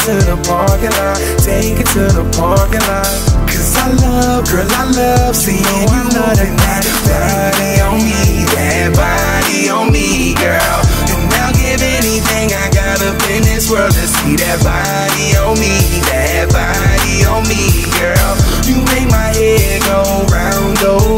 to the parking lot, take it to the parking lot. Cause I love, girl, I love seeing you moving that body on me, that body on me, girl. And I'll give anything I got up in this world to see that body on me, that body on me, girl. You make my head go round,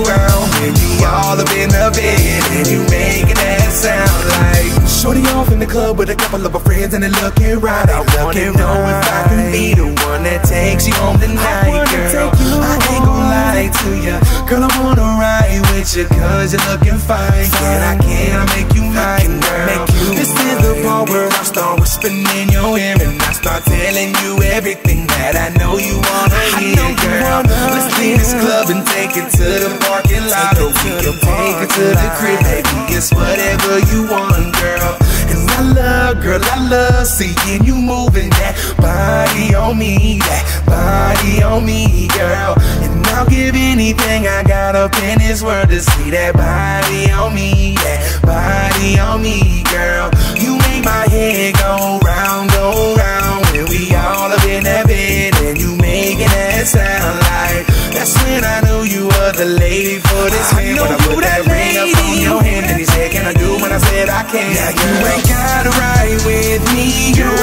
when we all up in the bed and you making that sound like shorty off in the club with a couple of her friends and they're looking right. I wanna know if I can be the one that takes you home tonight, girl. I ain't gon' lie to you, girl, I wanna ride with you cause you're looking fine. Can I make you mine, girl? This is the part where I start whispering in your ear and I start telling you everything that I know you wanna hear, girl. Let's leave this club and take it to the parking lot, or we can take it to the crib, baby, it's whatever you want, girl. And I love, girl, I love seeing you moving that body on me, that body on me, girl. And I'll give anything I got up in this world to see that body on me, that body on me, girl. You make my head go round, when we all up in that bed and you making that sound like. That's when I knew you were the lady for this man. When I put that ring up on your hand and he said, can I do when I said I can? Now you ain't gotta ride with me, girl,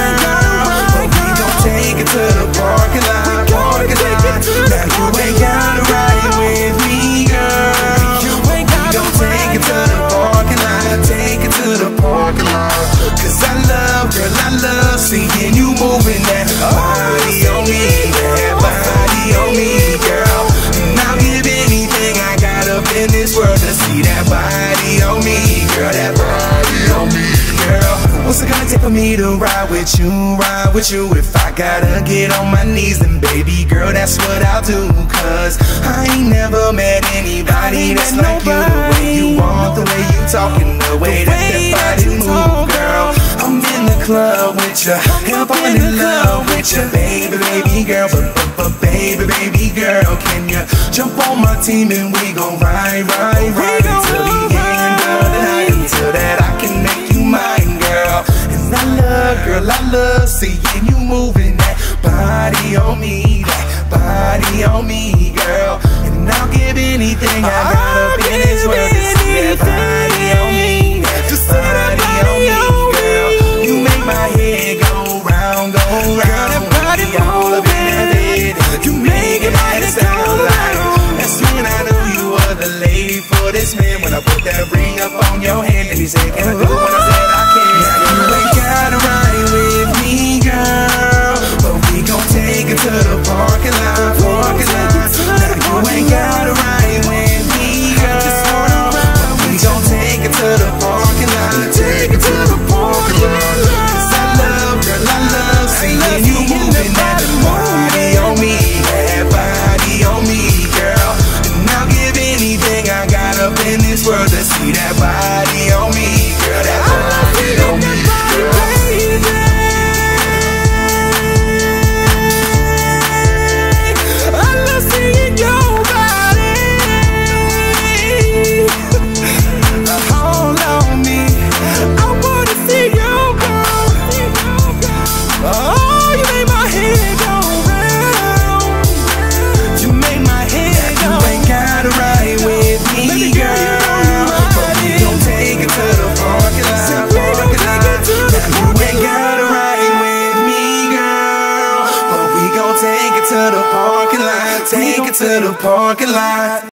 but we gon' take it to the parking lot, Now you ain't gotta ride with me, girl, we gon' take it to the parking lot, take it to the parking lot. Cause I love, girl, I love seeing you moving that body on me, that body on me, girl. And I'll give anything I got up in this world to see that body on me, girl, that body on me, girl. What's it gonna take for me to ride with you, ride with you? If I gotta get on my knees, then baby girl, that's what I'll do. Cause I ain't never met anybody that's like you. The way you walk, the way you talking, the way that body move, girl. I'm in the club with you, I'm falling in love with you, baby, baby girl. But baby, baby girl, can you jump on my team and we gon' ride until the end of the night, until that I can make you mine, girl. And I love, girl, I love seeing you moving that body on me, that body on me, girl. And I'll give anything I got up in this world to see that body on me, that body on me, girl. You make my head go round, when we all up in that bed. You make it sound like. That's when I knew you were the lady for this man. When I put that ring up on your hand and he said, can I do when I said I can? Now you ain't gotta ride with me, girl, but we gon' take it to the parking lot, Now you ain't gotta ride with me, girl, but we gon' take it to the parking lot, take it to the parking lot. Cause I love, girl, I love seeing you moving that body on me, that body on me, girl. And I'll give anything I got up in this world to see that body on me, girl, that body on me, girl. Take it to the parking lot, take it to the parking lot.